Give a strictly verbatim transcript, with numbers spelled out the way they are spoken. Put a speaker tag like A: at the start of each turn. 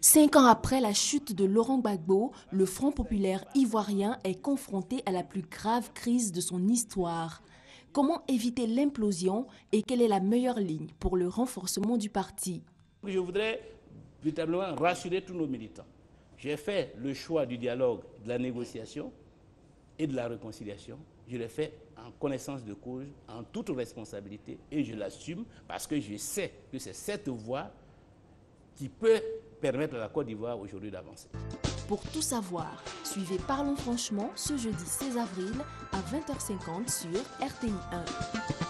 A: Cinq ans après la chute de Laurent Gbagbo, le Front populaire ivoirien est confronté à la plus grave crise de son histoire. Comment éviter l'implosion et quelle est la meilleure ligne pour le renforcement du parti?
B: Je voudrais véritablement rassurer tous nos militants. J'ai fait le choix du dialogue, de la négociation et de la réconciliation. Je l'ai fait en connaissance de cause, en toute responsabilité, et je l'assume parce que je sais que c'est cette voie qui peut permettre à la Côte d'Ivoire aujourd'hui d'avancer.
A: Pour tout savoir, suivez Parlons franchement ce jeudi seize avril à vingt heures cinquante sur R T I un.